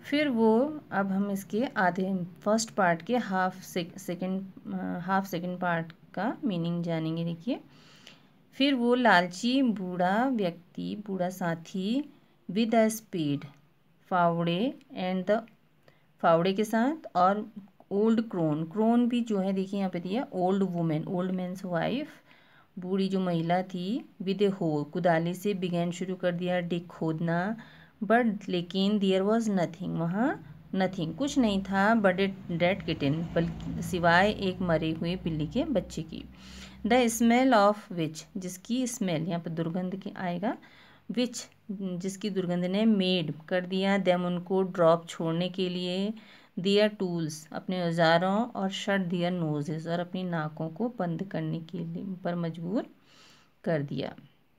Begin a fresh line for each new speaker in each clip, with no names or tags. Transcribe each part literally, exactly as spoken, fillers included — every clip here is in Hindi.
फिर वो, अब हम इसके आधे फर्स्ट पार्ट के half second half second part का मीनिंग जानेंगे। देखिए, फिर वो लालची बूढ़ा व्यक्ति, बूढ़ा साथी, विद अ स्पीड, फावड़े एंड द फावड़े के साथ, और ओल्ड क्रोन, क्रोन भी जो है देखिए यहाँ पे दिया, old women, old man's wife, बूढ़ी जो महिला थी, विद ए हो, कुदाली से बिगैन शुरू कर दिया, डिग खोदना, बट लेकिन देयर वॉज नथिंग, वहाँ नथिंग कुछ नहीं था, बट ए डेड किटन, बल्कि सिवाय एक मरे हुए बिल्ली के बच्चे की, द स्मेल ऑफ विच, जिसकी स्मेल यहाँ पर दुर्गंध की आएगा, विच जिसकी दुर्गंध ने, मेड कर दिया, देम उनको ड्रॉप छोड़ने के लिए, दियर टूल्स अपने औजारों, और शट दियर नोजेस और अपनी नाकों को बंद करने के लिए पर मजबूर कर दिया।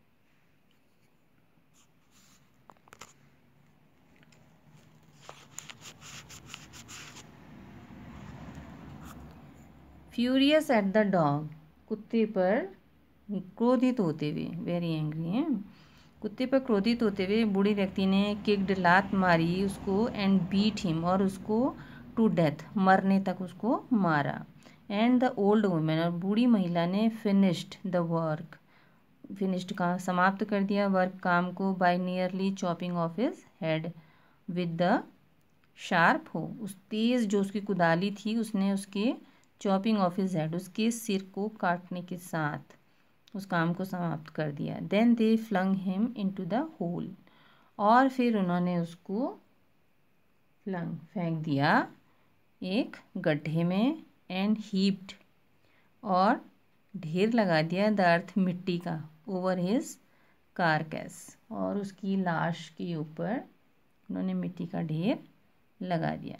फ्यूरियस एट द डॉग, कुत्ते पर क्रोधित होते हुए, वेरी एंग्री है, कुत्ते पर क्रोधित होते हुए बूढ़े व्यक्ति ने किक्ड, लात मारी उसको, एंड बीट हिम, और उसको टू डेथ, मरने तक उसको मारा, एंड द ओल्ड वुमेन, और बूढ़ी महिला ने फिनिश्ड द वर्क, फिनिश्ड का समाप्त कर दिया वर्क काम को, by nearly chopping off his head with the sharp hoe, उस तेज जो उसकी कुदाली थी उसने उसके चॉपिंग ऑफ हिज हेड, उसके सिर को काटने के साथ उस काम को समाप्त कर दिया। Then they flung him into the hole, और फिर उन्होंने उसको फ्लंग फेंक दिया एक गड्ढे में, एंड हीप्ड और ढेर लगा दिया, द अर्थ मिट्टी का, ओवर हिज कारकेस, और उसकी लाश के ऊपर उन्होंने मिट्टी का ढेर लगा दिया।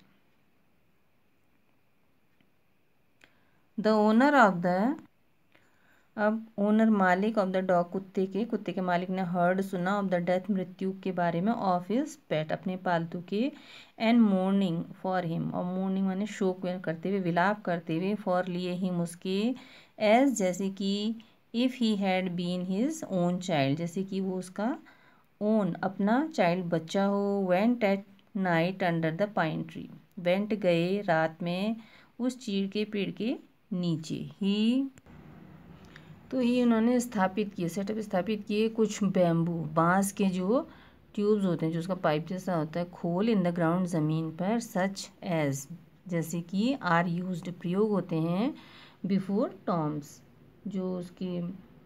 द ओनर ऑफ द, अब ओनर मालिक ऑफ द डॉग, कुत्ते के कुत्ते के मालिक ने हर्ड सुना, ऑफ द डेथ मृत्यु के बारे में, ऑफ हिज पेट अपने पालतू के, एंड मोर्निंग फॉर हिम, और मोर्निंग माने शोक करते हुए, विलाप करते हुए, फॉर लिए हिम उसके, एज जैसे कि, if he had been his own child, जैसे कि वो उसका ओन अपना चाइल्ड बच्चा हो, went at night under the pine tree, went गए रात में उस चीड़ के पेड़ के नीचे, ही तो ही उन्होंने स्थापित किए, सेटअप स्थापित किए कुछ बैम्बू, बांस के जो ट्यूब्स होते हैं, जो उसका पाइप जैसा होता है, खोल, इन द ग्राउंड, ज़मीन पर, सच एज जैसे कि, आर यूज्ड प्रयोग होते हैं, बिफोर टॉम्स जो उसकी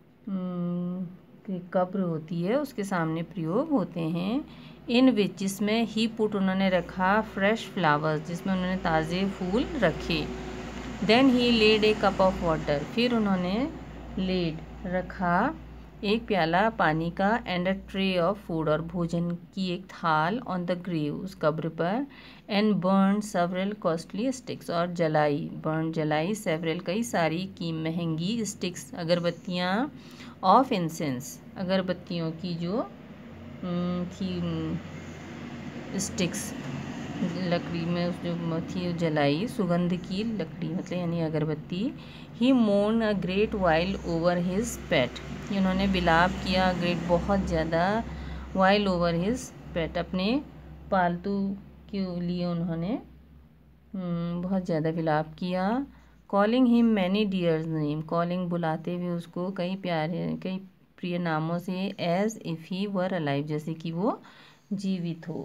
कब्र होती है उसके सामने प्रयोग होते हैं, इन विच जिसमें, ही पुट उन्होंने रखा, फ्रेश फ्लावर्स जिसमें उन्होंने ताज़े फूल रखे, then he laid a cup of water, फिर उन्होंने लेड रखा एक प्याला पानी का, and a tray of food और भोजन की एक थाल, ऑन द ग्रेव उस कब्र पर, and burn several costly sticks और जलाई, बर्न जलाई, सेवरल कई सारी की महंगी, स्टिक्स अगरबत्तियाँ, ऑफ इंसेंस अगरबत्तियों की जो थी स्टिक्स, लकड़ी में उस जो थी जलाई, सुगंध की लकड़ी मतलब यानी अगरबत्ती, he mourned a great while over his pet, इन्होंने विलाप किया ग्रेट बहुत ज़्यादा, वाइल ओवर हिज पेट अपने पालतू के लिए उन्होंने बहुत ज़्यादा विलाप किया, calling him many dears name, calling बुलाते हुए उसको कई प्यारे कई प्रिय नामों से, as if he were alive जैसे कि वो जीवित हो।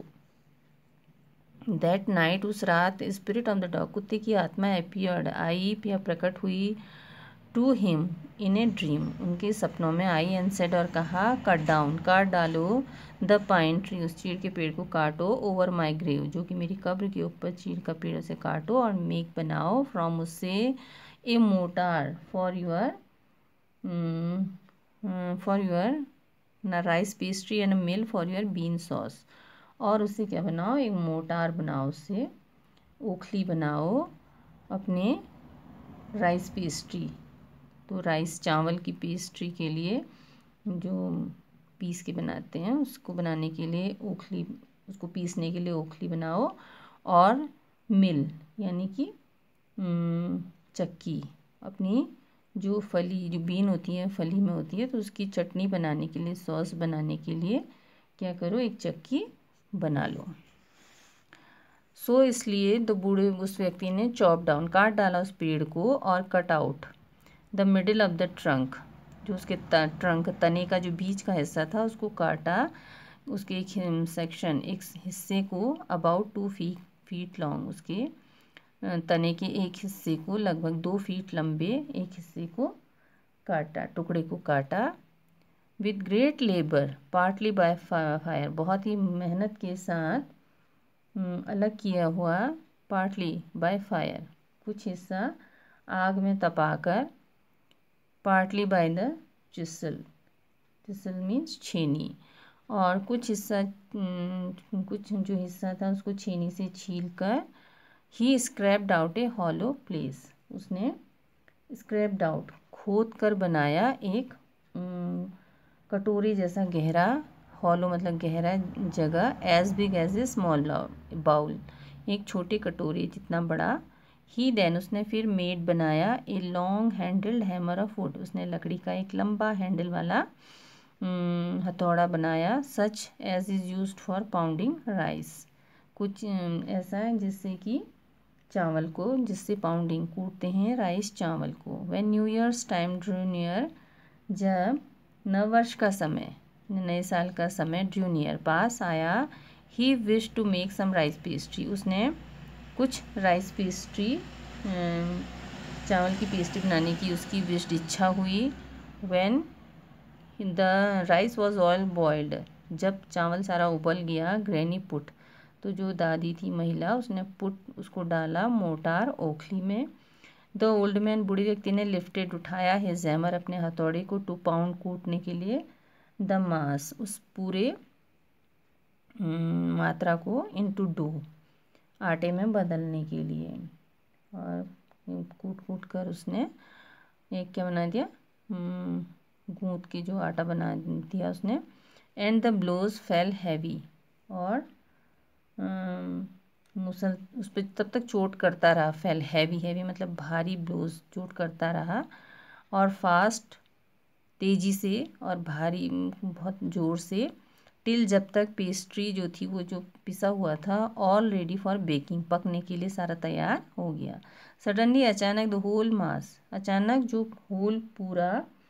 दैट नाइट उस रात, स्पिरिट ऑफ द डॉग कुत्ते की आत्मा अपीयर्ड आई या प्रकट हुई, to him in a dream उनके सपनों में आई, एंड सेड और कहा, कट डाउन काट डालो, द पाइन ट्री उस चीड़ के पेड़ को काटो, ओवर माई ग्रेव जो कि मेरी कब्र के ऊपर चीड़ का पेड़ से काटो, और मेक बनाओ फ्रॉम उससे, a mortar for your for your ना rice pastry, and mill for your bean sauce, और उससे क्या बनाओ, एक मोटार बनाओ, उससे ओखली बनाओ अपने राइस पेस्ट्री, तो राइस चावल की पेस्ट्री के लिए जो पीस के बनाते हैं उसको बनाने के लिए ओखली, उसको पीसने के लिए ओखली बनाओ, और मिल यानी कि चक्की, अपनी जो फली जो बीन होती है फली में होती है तो उसकी चटनी बनाने के लिए, सॉस बनाने के लिए क्या करो, एक चक्की बना लो। सो इसलिए द बूढ़े उस व्यक्ति ने चॉप डाउन काट डाला उस पेड़ को और cut out the middle of the trunk, जो उसके ट्रंक तने का जो बीच का हिस्सा था उसको काटा, उसके एक सेक्शन एक हिस्से को about two feet feet long, उसके तने के एक हिस्से को लगभग दो फीट लंबे एक हिस्से को काटा, टुकड़े को काटा। With great labour partly by fire, बहुत ही मेहनत के साथ अलग किया हुआ, पार्टली बाय फायर, कुछ हिस्सा आग में तपाकर, partly by the chisel, chisel means छेनी, और कुछ हिस्सा कुछ जो हिस्सा था उसको छेनी से छील कर he scraped out a hollow place, उसने स्क्रैप्ड आउट खोद कर बनाया एक कटोरी जैसा गहरा, हॉलो मतलब गहरा जगह, as big as a small bowl, एक छोटी कटोरी जितना बड़ा। ही देन उसने फिर मेड बनाया a long handled hammer of wood, उसने लकड़ी का एक लंबा हैंडल वाला हथौड़ा बनाया। Such as is used for pounding rice, कुछ ऐसा है जिससे कि चावल को, जिससे पाउंडिंग कूटते हैं राइस चावल को। When new years time drew near, जब नव वर्ष का समय, नए साल का समय ड्रू नियर पास आया, he wish to make some rice pastry, उसने कुछ राइस पेस्ट्री चावल की पेस्ट्री बनाने की उसकी विश इच्छा हुई। When the rice was all boiled, जब चावल सारा उबल गया, ग्रैनी पुट, तो जो दादी थी महिला उसने पुट उसको डाला मोटार ओखली में। द ओल्ड मैन, बूढ़े व्यक्ति ने लिफ्टेड उठाया हिज हैमर, अपने हथौड़े को, टू पाउंड कूटने के लिए, द मास, उस पूरे मात्रा को, इनटू डो, आटे में बदलने के लिए, और कूट कूट कर उसने एक क्या बना दिया, गूंद के जो आटा बना दिया उसने। And the blows fell heavy, और मुसल उस पर तब तक चोट करता रहा, फेल हैवी, हैवी मतलब भारी, ब्लोज चोट करता रहा, और फास्ट तेज़ी से और भारी बहुत ज़ोर से, टिल जब तक पेस्ट्री जो थी वो जो पिसा हुआ था, ऑल रेडी फॉर बेकिंग, पकने के लिए सारा तैयार हो गया। सडनली अचानक द होल मास, अचानक जो होल पूरा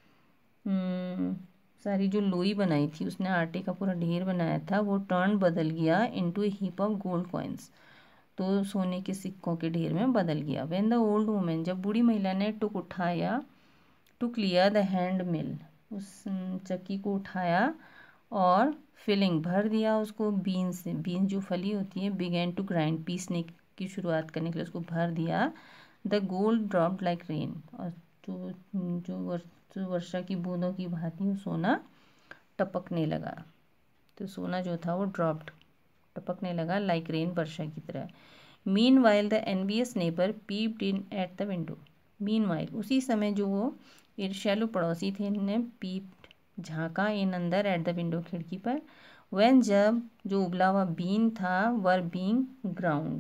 सारी जो लोई बनाई थी उसने, आटे का पूरा ढेर बनाया था, वो टर्न बदल गया into a heap of gold coins, तो सोने के सिक्कों के ढेर में बदल गया। व्हेन द ओल्ड वुमेन, जब बूढ़ी महिला ने टुक उठाया, टुक लिया द हैंड मिल, उस चक्की को उठाया और फिलिंग भर दिया उसको बीन से, बीन जो फली होती है, बिगेन टू ग्राइंड, पीसने की शुरुआत करने के लिए उसको भर दिया। The gold dropped like rain, और जो जो वर्ष जो वर्षा की बूंदों की भांति सोना टपकने लगा, तो सोना जो था वो ड्रॉप्ड, टपकने लगा, लाइक रेन, वर्षा की तरह। Meanwhile the envious neighbour peeped in at the window, meanwhile उसी समय जो वो ईर्ष्यालु पड़ोसी थे ने पीप्ड झांका, इन अंदर, एट द विंडो खिड़की पर। व्हेन जब जो उबला हुआ बीन था, वर बीइंग ग्राउंड,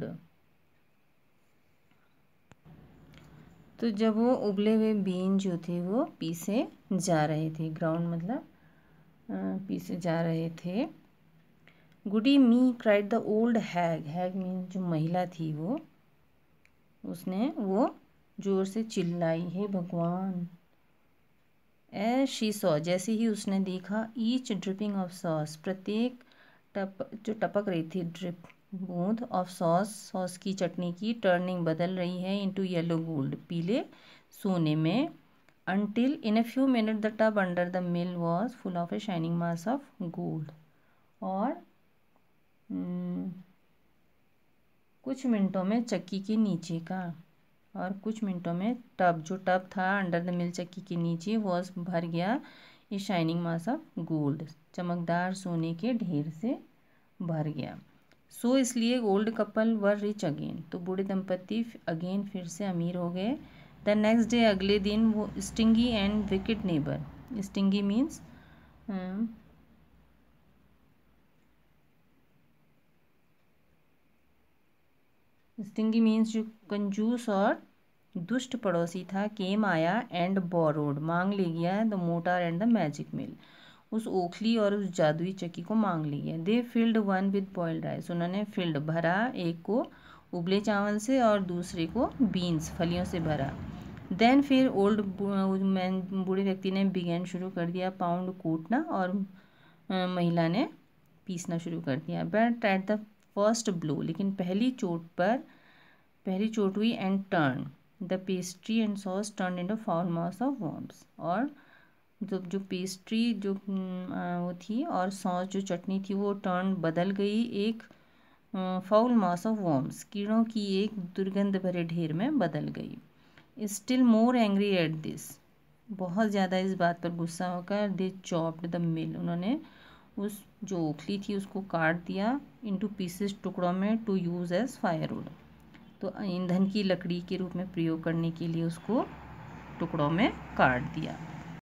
तो जब वो उबले हुए बीन जो थे वो पीसे जा रहे थे, ग्राउंड मतलब पीसे जा रहे थे। Goody me cried the old hag, hag mean जो महिला थी वो, उसने वो जोर से चिल्लाई, हे भगवान। एज शी सॉ, जैसे ही उसने देखा, ईच ड्रिपिंग ऑफ सॉस, प्रत्येक टप जो टपक रही थी ड्रिप बूंद ऑफ सॉस, सॉस की चटनी की, टर्निंग बदल रही है, इनटू येलो गोल्ड, पीले सोने में। Until in a few minute the tub under the mill was full of a shining mass of gold, और hmm, कुछ मिनटों में चक्की के नीचे का, और कुछ मिनटों में टब जो टब था अंडर द मिल चक्की के नीचे, वॉज भर गया ये शाइनिंग मास ऑफ गोल्ड, चमकदार सोने के ढेर से भर गया। सो so, इसलिए old couple were rich again, तो बूढ़े दंपति अगेन फिर से अमीर हो गए। द नेक्स्ट डे, अगले दिन, वो stingy and wicked neighbour, stingy means stingy means जो कंजूस और दुष्ट पड़ोसी था, केम आया, एंड बोरोड मांग ले गया, the mortar and the magic mill, उस ओखली और उस जादुई चक्की को मांग लिए। They filled one with boiled rice, उन्होंने फिल्ड भरा, एक को उबले चावल से और दूसरे को बीन्स फलियों से भरा। देन फिर ओल्ड मैन बूढ़े व्यक्ति ने बिगेन शुरू कर दिया पाउंड कूटना, और महिला ने पीसना शुरू कर दिया। But at the first blow, लेकिन पहली चोट पर पहली चोट हुई, and turn the pastry and sauce turn into foul mass of worms, और जो जो पेस्ट्री जो वो थी और सॉस जो चटनी थी वो टर्न बदल गई एक फाउल मास ऑफ वर्म्स, कीड़ों की एक दुर्गंध भरे ढेर में बदल गई। Still more angry at this, बहुत ज़्यादा इस बात पर गुस्सा होकर, दे चॉप्ड द मिल, उन्होंने उस जो ओखली थी उसको काट दिया इनटू पीसेस, टुकड़ों में, टू यूज़ एज फायरवुड, तो ईंधन की लकड़ी के रूप में प्रयोग करने के लिए उसको टुकड़ों में काट दिया।